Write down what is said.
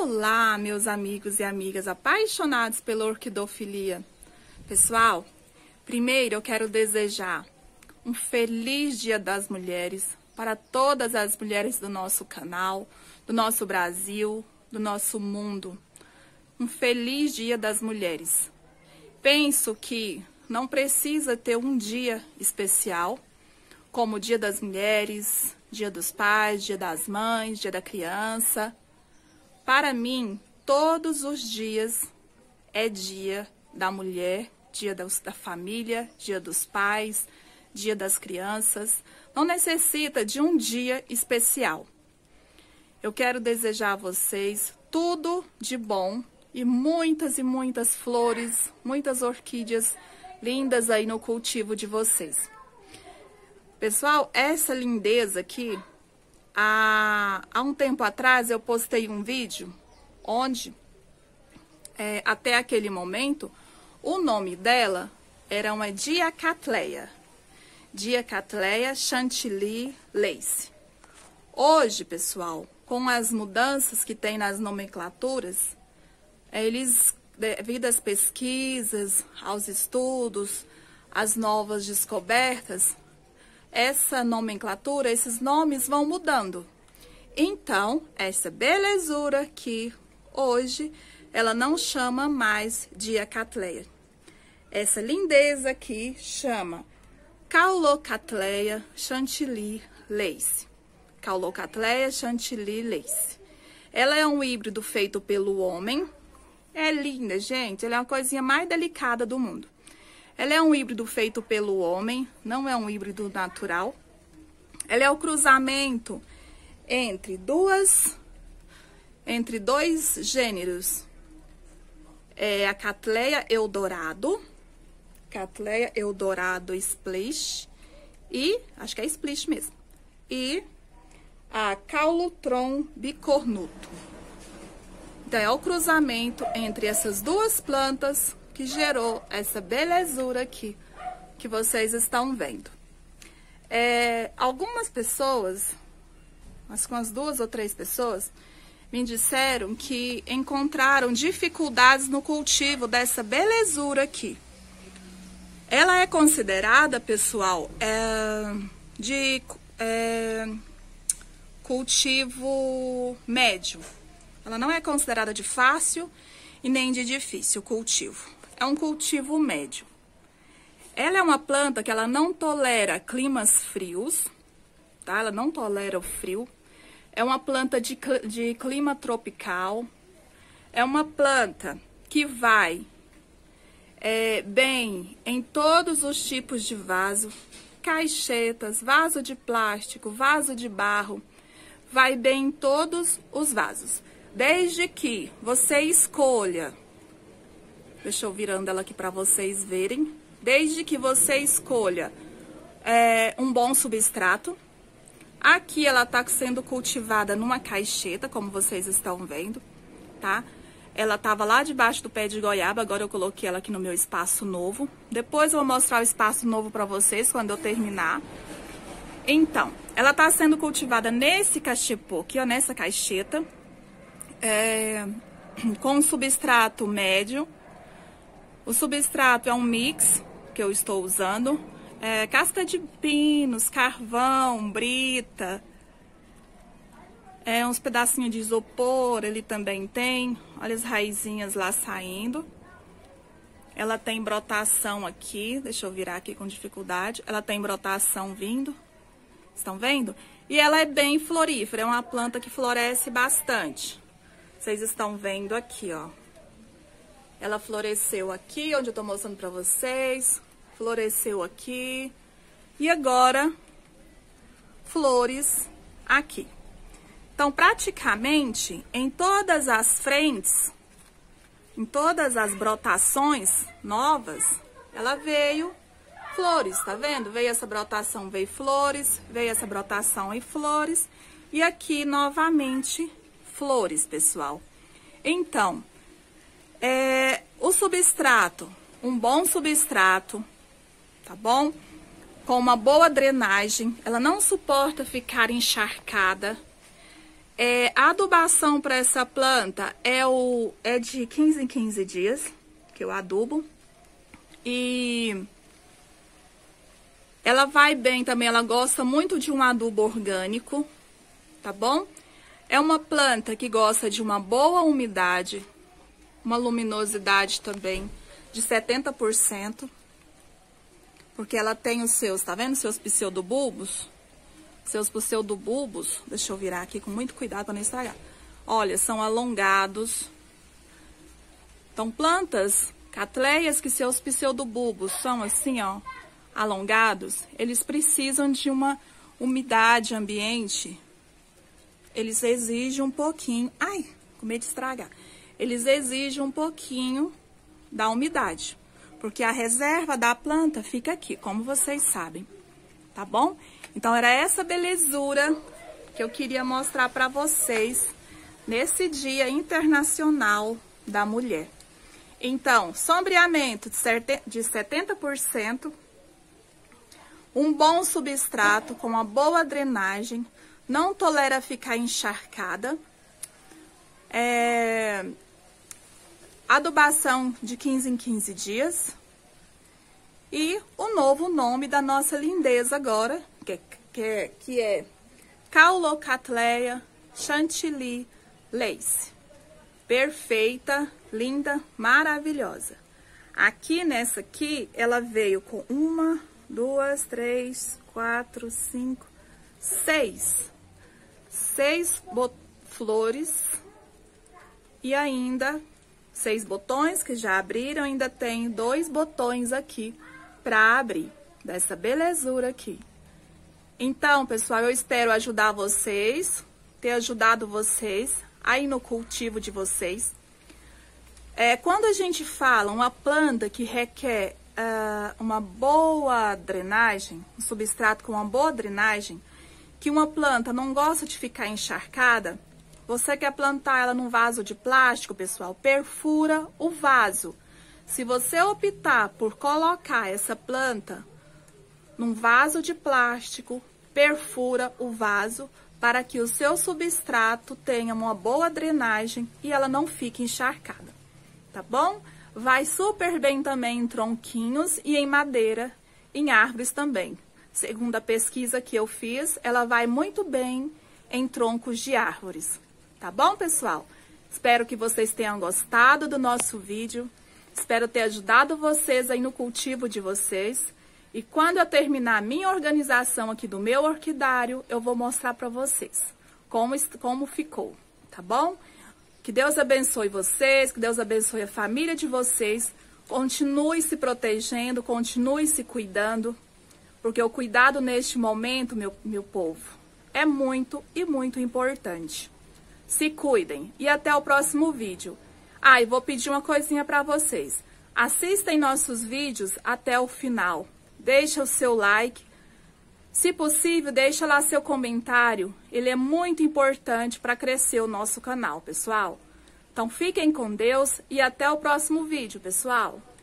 Olá, meus amigos e amigas apaixonados pela orquidofilia. Pessoal, primeiro eu quero desejar um feliz Dia das Mulheres para todas as mulheres do nosso canal, do nosso Brasil, do nosso mundo. Um feliz Dia das Mulheres. Penso que não precisa ter um dia especial, como o Dia das Mulheres, Dia dos Pais, Dia das Mães, Dia da Criança. Para mim, todos os dias é dia da mulher, dia da família, dia dos pais, dia das crianças. Não necessita de um dia especial. Eu quero desejar a vocês tudo de bom e muitas flores, muitas orquídeas lindas aí no cultivo de vocês. Pessoal, essa lindeza aqui, há um tempo atrás eu postei um vídeo onde, até aquele momento, o nome dela era uma Diacatleia. Diacatleia Chantilly Lace. Hoje, pessoal, com as mudanças que tem nas nomenclaturas, devido às pesquisas, aos estudos, às novas descobertas, essa nomenclatura, esses nomes vão mudando. Então, essa belezura aqui, hoje, ela não chama mais Diacatleia. Essa lindeza aqui chama Caulocatleia Chantilly Lace. Caulocatleia Chantilly Lace. Ela é um híbrido feito pelo homem. É linda, gente. Ela é uma coisinha mais delicada do mundo. Ela é um híbrido feito pelo homem, não é um híbrido natural. Ela é o cruzamento entre dois gêneros. É a Cattleya Eldorado, Cattleya Eldorado Splish, e, acho que é Splish mesmo, e a Caulotron bicornuto. Então, é o cruzamento entre essas duas plantas que gerou essa belezura aqui que vocês estão vendo. Algumas pessoas, acho que umas 2 ou 3 pessoas, me disseram que encontraram dificuldades no cultivo dessa belezura aqui. Ela é considerada, pessoal, de cultivo médio. Ela não é considerada de fácil e nem de difícil cultivo. É um cultivo médio. Ela é uma planta que ela não tolera climas frios, tá? Ela não tolera o frio. É uma planta de clima tropical. É uma planta que vai bem em todos os tipos de vaso. Caixetas, vaso de plástico, vaso de barro. Vai bem em todos os vasos. Desde que você escolha... Deixa eu virando ela aqui para vocês verem. Desde que você escolha um bom substrato. Aqui ela está sendo cultivada numa caixeta, como vocês estão vendo, tá? Ela estava lá debaixo do pé de goiaba, agora eu coloquei ela aqui no meu espaço novo. Depois eu vou mostrar o espaço novo para vocês quando eu terminar. Então, ela está sendo cultivada nesse cachepô aqui, ó, nessa caixeta. Com um substrato médio. O substrato é um mix que eu estou usando. Casca de pinos, carvão, brita. Uns pedacinhos de isopor, ele também tem. Olha as raizinhas lá saindo. Ela tem brotação aqui. Deixa eu virar aqui com dificuldade. Ela tem brotação vindo. Estão vendo? E ela é bem florífera. É uma planta que floresce bastante. Vocês estão vendo aqui, ó. Ela floresceu aqui, onde eu tô mostrando pra vocês. Floresceu aqui. E agora, flores aqui. Então, praticamente, em todas as frentes, em todas as brotações novas, ela veio flores, tá vendo? Veio essa brotação, veio flores, veio essa brotação e flores. E aqui, novamente, flores, pessoal. Então, o substrato, um bom substrato, tá bom? Com uma boa drenagem, ela não suporta ficar encharcada. A adubação para essa planta é de 15 em 15 dias, que eu adubo. E ela vai bem também, ela gosta muito de um adubo orgânico, tá bom? É uma planta que gosta de uma boa umidade, uma luminosidade também de 70%, porque ela tem os seus, tá vendo? Seus pseudobulbos. Seus pseudobulbos, deixa eu virar aqui com muito cuidado para não estragar. Olha, são alongados. Então, plantas catleias que seus pseudobulbos são assim, ó, alongados, eles precisam de uma umidade ambiente. Eles exigem um pouquinho, ai, com medo de estragar. Eles exigem um pouquinho da umidade, porque a reserva da planta fica aqui, como vocês sabem, tá bom? Então, era essa belezura que eu queria mostrar para vocês nesse Dia Internacional da Mulher. Então, sombreamento de 70%, um bom substrato com uma boa drenagem, não tolera ficar encharcada, adubação de 15 em 15 dias e o novo nome da nossa lindeza agora, que é Caulocatleia Chantilly Lace. Perfeita, linda, maravilhosa. Aqui nessa aqui, ela veio com 1, 2, 3, 4, 5, 6 flores e ainda 6 botões que já abriram, ainda tem 2 botões aqui para abrir, dessa belezura aqui. Então, pessoal, eu espero ajudar vocês, ter ajudado vocês aí no cultivo de vocês. Quando a gente fala uma planta que requer uma boa drenagem, um substrato com uma boa drenagem, que uma planta não gosta de ficar encharcada, você quer plantar ela num vaso de plástico, pessoal, perfura o vaso. Se você optar por colocar essa planta num vaso de plástico, perfura o vaso para que o seu substrato tenha uma boa drenagem e ela não fique encharcada, tá bom? Vai super bem também em tronquinhos e em madeira, em árvores também. Segundo a pesquisa que eu fiz, ela vai muito bem em troncos de árvores, tá bom, pessoal? Espero que vocês tenham gostado do nosso vídeo, espero ter ajudado vocês aí no cultivo de vocês. E quando eu terminar a minha organização aqui do meu orquidário, eu vou mostrar para vocês como ficou, tá bom? Que Deus abençoe vocês, que Deus abençoe a família de vocês. Continue se protegendo, continue se cuidando, porque o cuidado neste momento, meu povo, é muito e muito importante. Se cuidem e até o próximo vídeo. E vou pedir uma coisinha para vocês. Assistem nossos vídeos até o final. Deixa o seu like, se possível, deixa lá seu comentário, ele é muito importante para crescer o nosso canal, pessoal. Então, fiquem com Deus e até o próximo vídeo, pessoal.